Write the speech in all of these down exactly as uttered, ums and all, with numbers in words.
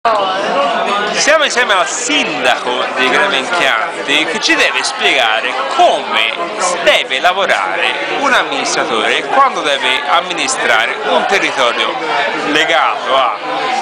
Siamo insieme al sindaco di Gravenchianti che ci deve spiegare come deve lavorare un amministratore quando deve amministrare un territorio legato a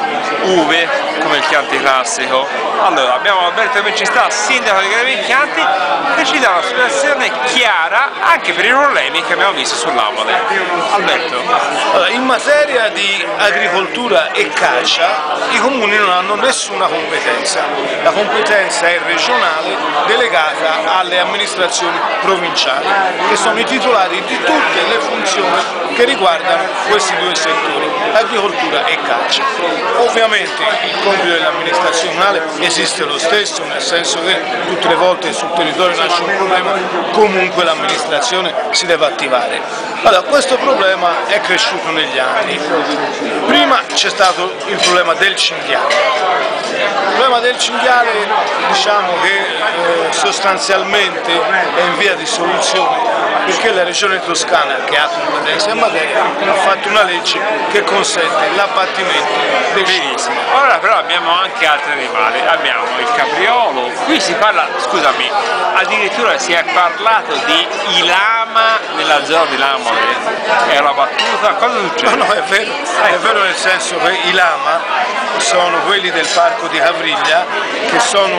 uve come il Chianti Classico. Allora abbiamo Alberto che ci sta, sindaco di Gravenchianti, che ci dà una spiegazione chiara anche per i problemi che abbiamo visto sull'Amole. Alberto. Allora, in materia di agricoltura e caccia i comuni non hanno nessuna competenza, la competenza è regionale delegata alle amministrazioni provinciali che sono i titolari di tutte le funzioni che riguardano questi due settori, agricoltura e caccia. Ovviamente il compito dell'amministrazione comunale esiste lo stesso, nel senso che tutte le volte sul territorio nasce un problema, comunque l'amministrazione si deve attivare. Allora, questo problema è cresciuto negli anni. Prima c'è stato il problema del cinghiale. Il problema del cinghiale diciamo che eh, sostanzialmente è in via di soluzione, perché la regione toscana, che ha competenza in materia, ha fatto una legge che consente l'abbattimento dei cinghiali. Ora però abbiamo anche altri animali, abbiamo il capriolo, qui si parla, scusami, addirittura si è parlato di ilama nella zona di Lamole, è una battuta, cosa succede? No, no, è vero, è vero nel senso che i lama sono quelli del parco di Cavriglia che sono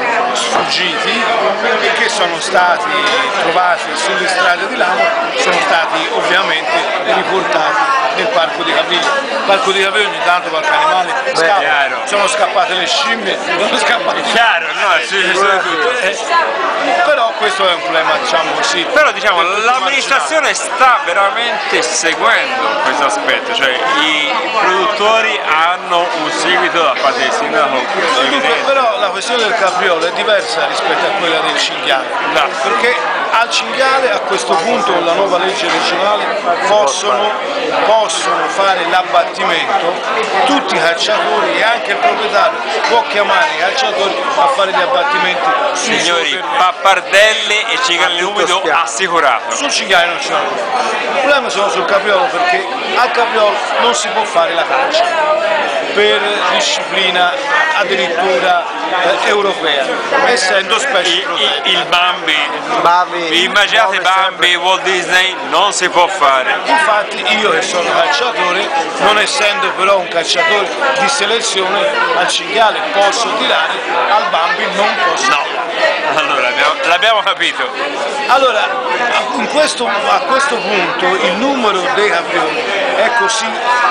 sfuggiti e che sono stati trovati sulle strade di Lamo, sono stati ovviamente riportati nel parco di Cavriglia. Il parco di Cavriglia ogni tanto qualche animale scappa, sono scappate le scimmie, sono scappate. Chiaro, no, è successo tutto. Eh, però questo è un problema, diciamo così. Però diciamo l'amministrazione sta veramente seguendo questo aspetto, cioè i produttori hanno un seguito da parte del sindaco. Però la questione del capriolo è diversa rispetto a quella del cinghiale, no. Perché al cinghiale a questo punto con la nuova legge regionale possono, possono fare l'abbattimento tutti i cacciatori e anche il proprietario può chiamare i cacciatori a fare gli abbattimenti. Signori, pappardelle e cinghiale umido assicurato. Sul cinghiale non c'è problema. Il problema sono sul capriolo, perché al capriolo non si può fare la caccia per disciplina addirittura eh, europea, essendo specie il, il Bambi, Bambi, immaginate Bambi, Walt Disney, non si può fare. Infatti io che sono calciatore, non essendo però un calciatore di selezione, al cinghiale posso tirare, al Bambi non posso. No, allora l'abbiamo capito. Allora, in questo, a questo punto il numero dei caprioli è così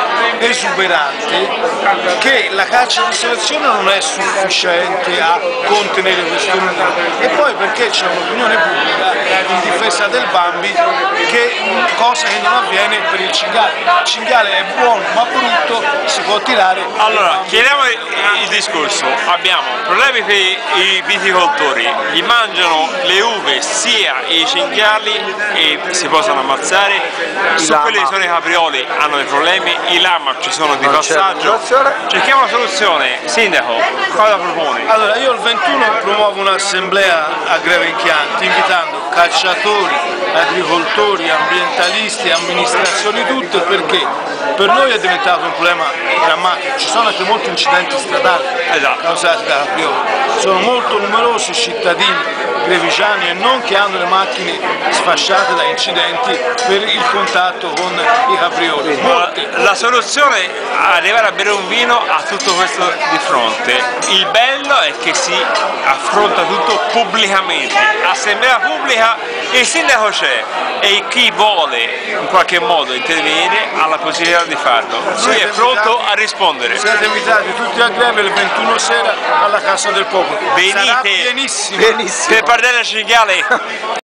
esuberante che la caccia di selezione non è sufficiente a contenere questo numero, e poi perché c'è un'opinione pubblica in difesa del Bambi, che cosa che non avviene per il cinghiale. Il cinghiale è buono ma brutto, si può tirare. Allora, chiediamo il discorso, abbiamo problemi per i viticoltori, gli mangiano le uve sia i cinghiali e si possono ammazzare, su quelli che sono i caprioli hanno dei problemi, i lama ci sono di passaggio, cerchiamo una soluzione. Sindaco, cosa propone? Allora, io il ventuno promuovo un'assemblea a Gravenchianti invitando cacciatori, agricoltori, ambientalisti, amministrazioni tutte, perché per noi è diventato un problema drammatico, ci sono anche molti incidenti stradali esatto. causati da caprioli, sono molto numerosi i cittadini greviciani e non che hanno le macchine sfasciate da incidenti per il contatto con i caprioli. La, la soluzione è arrivare a bere un vino a tutto questo di fronte. Il bello è che si affronta tutto pubblicamente, assemblea pubblica, il sindaco c'è e chi vuole in qualche modo intervenire ha la possibilità di farlo. Lui è pronto a rispondere. Siete invitati tutti a Greve il ventuno sera alla Casa del Popolo. Venite, sarà pienissimo. Benissimo. per pardere il cinghiale.